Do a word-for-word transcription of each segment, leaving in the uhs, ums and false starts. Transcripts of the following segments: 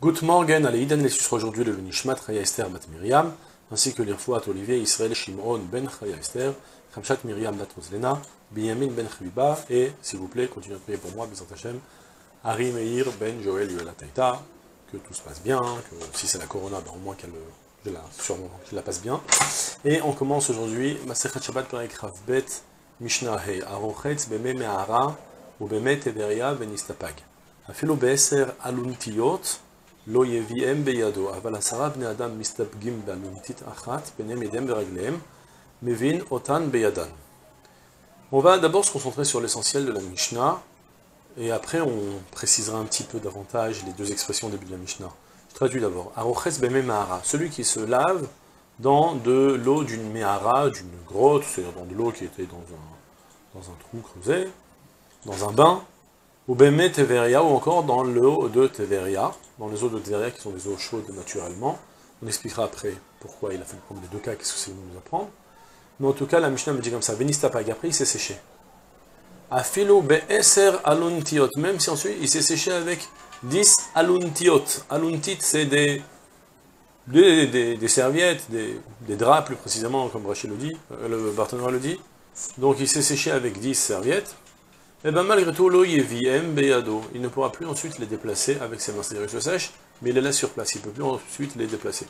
Good morning, allez, Iden, les sera aujourd'hui le Nishmat Chaya Esther Bat Miriam, ainsi que l'Irfouat Olivier Israël Shimon Ben Chaya Esther, Khamshat Miriam Bat Mozlena, Binyamin Ben Chaviba, et, s'il vous plaît, continuez de prier pour moi, Bezat Hashem, Harry Meir Ben Joël Yuel Taïta, que tout se passe bien, que si c'est la Corona, ben, au moins qu'elle je la, sûrement, je la passe bien. Et on commence aujourd'hui, Masechet Shabbat Perek Ravbet, Mishnah He, Arochetz Beme Me'ara, ou Beme Teveria Ben Istapag. Afilo Be'eser Aluntiyot, לא יביאם בידו, אבל עשרה בני אדם מסתפגים באלונתית אחת, ביניהם ידיהם ורגליהם, מבין אותן בידן. On va d'abord se concentrer sur l'essentiel de la Mishnah, et après on précisera un petit peu davantage les deux expressions au début de la Mishnah. Je traduis d'abord. Arochetz beme mehara, celui qui se lave dans de l'eau d'une mehara, d'une grotte, c'est-à-dire dans de l'eau qui était dans un, dans un trou creusé, dans un bain, ou beme teveria, ou encore dans l'eau de teveria, dans les eaux de teveria qui sont des eaux chaudes naturellement. On expliquera après pourquoi il a fait prendre les deux cas, qu'est-ce que c'est nous apprendre. Mais en tout cas, la Mishnah me dit comme ça, venistapag, après il s'est séché. Afilo be'eser aluntiot, même si ensuite il s'est séché avec dix aluntiot. Aluntit, c'est des, des, des, des serviettes, des, des draps plus précisément, comme Rachid le dit, le Barthénois le dit. Donc il s'est séché avec dix serviettes. Et bien malgré tout, lo yeviem beyado, il ne pourra plus ensuite les déplacer avec ses mains, c'est-à-dire il se sèche, mais il les laisse sur place, il ne peut plus ensuite les déplacer.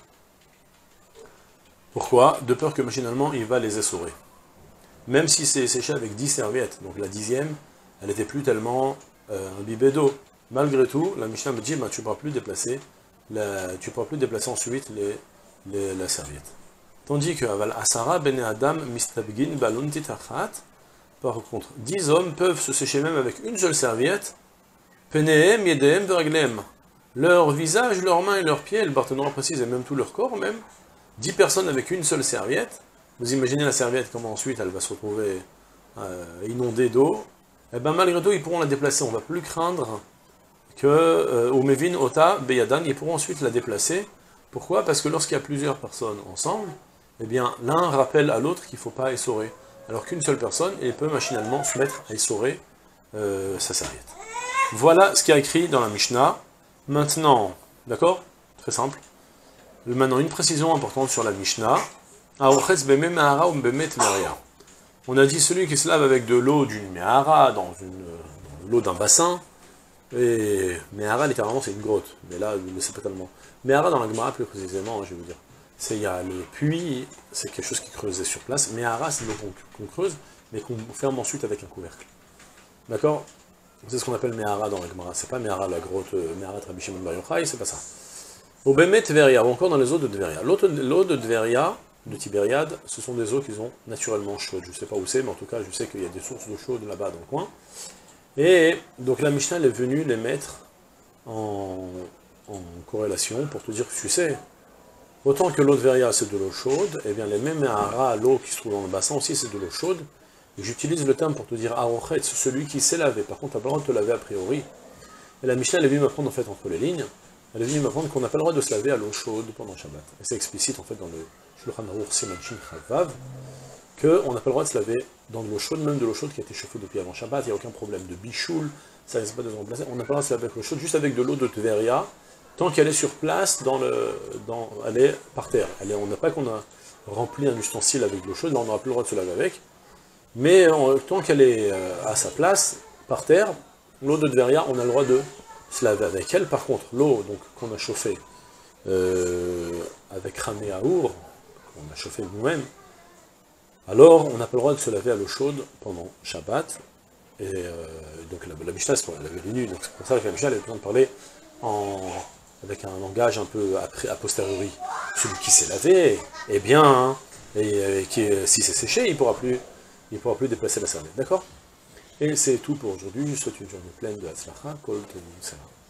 Pourquoi? De peur que machinalement il va les essorer. Même si c'est séché avec dix serviettes, donc la dixième, elle n'était plus tellement euh, imbibée d'eau. Malgré tout, la Mishnah me dit, bah, tu ne pourras plus déplacer, la, tu pourras plus déplacer ensuite les, les, la serviette. Tandis que aval asara bene adam mistabgin baluntit achat. Par contre, dix hommes peuvent se sécher même avec une seule serviette, penehem, yedehem, verglem. Leur visage, leurs mains et leurs pieds, le Barthénois précise, et même tout leur corps même, dix personnes avec une seule serviette. Vous imaginez la serviette, comment ensuite elle va se retrouver euh, inondée d'eau. Et bien malgré tout, ils pourront la déplacer. On ne va plus craindre que, euh, au Mevin, Ota, Beyadan, ils pourront ensuite la déplacer. Pourquoi? Parce que lorsqu'il y a plusieurs personnes ensemble, eh bien l'un rappelle à l'autre qu'il ne faut pas essorer. Alors qu'une seule personne, elle peut machinalement se mettre à essorer euh, sa serviette. Voilà ce qu'il y a écrit dans la Mishnah. Maintenant, d'accord? Très simple. Maintenant, une précision importante sur la Mishnah. On a dit celui qui se lave avec de l'eau d'une mehara, dans une l'eau d'un bassin, et mehara, littéralement, c'est une grotte. Mais là, c'est pas tellement. Mehara, dans la Gemara, plus précisément, je vais vous dire. C'est, il y a le puits, c'est quelque chose qui est creusé sur place. Mehara, c'est l'eau qu'on qu'on creuse, mais qu'on ferme ensuite avec un couvercle. D'accord? C'est ce qu'on appelle Mehara dans la Gemara. C'est pas Mehara, la grotte, Mehara Rabbi Shimon Bar Yochai, c'est pas ça. Au Bemet Tveria, ou encore dans les eaux de Tveria. L'eau de Tveria, de Tibériade, ce sont des eaux qui sont naturellement chaudes. Je ne sais pas où c'est, mais en tout cas, je sais qu'il y a des sources d'eau chaude là-bas dans le coin. Et donc la Mishnah est venue les mettre en, en corrélation pour te dire que tu sais, autant que l'eau de Tveria c'est de l'eau chaude, et bien les mêmes Mehara, l'eau qui se trouve dans le bassin aussi c'est de l'eau chaude. Et j'utilise le terme pour te dire Arochetz, celui qui s'est lavé. Par contre, tu n'as pas le droit de te laver a priori. Et la Mishnah elle est venue m'apprendre en fait entre les lignes. Elle est venue m'apprendre qu'on n'a pas le droit de se laver à l'eau chaude pendant Shabbat. Et c'est explicite en fait dans le Shulchan Aruch Siman Shin Chavav, qu'on n'a pas le droit de se laver dans de l'eau chaude, même de l'eau chaude qui a été chauffée depuis avant Shabbat, il n'y a aucun problème de bichoul, ça ne risque pas de se remplacer. On n'a pas le droit de se laver avec l'eau chaude, juste avec de l'eau de Tveria, tant qu'elle est sur place, dans le, dans, elle est par terre. Elle est, on n'a pas qu'on a rempli un ustensile avec de l'eau chaude, là on n'aura plus le droit de se laver avec. Mais on, tant qu'elle est euh, à sa place, par terre, l'eau de Tveria, on a le droit de se laver avec elle. Par contre, l'eau qu'on a chauffée euh, avec Ramé Aour, qu'on a chauffée nous-mêmes, alors on n'a pas le droit de se laver à l'eau chaude pendant Shabbat. Et euh, donc la, la Mishnah, c'est pour la laver nu, donc c'est pour ça que la Mishnah elle a besoin de parler en, avec un langage un peu après, a posteriori. Celui qui s'est lavé, eh bien, hein, et, et qui, si c'est séché, il ne pourra plus, il pourra plus déplacer la serviette, d'accord? Et c'est tout pour aujourd'hui. Je vous souhaite une journée pleine de Hatzlacha, Kol Tov Salam.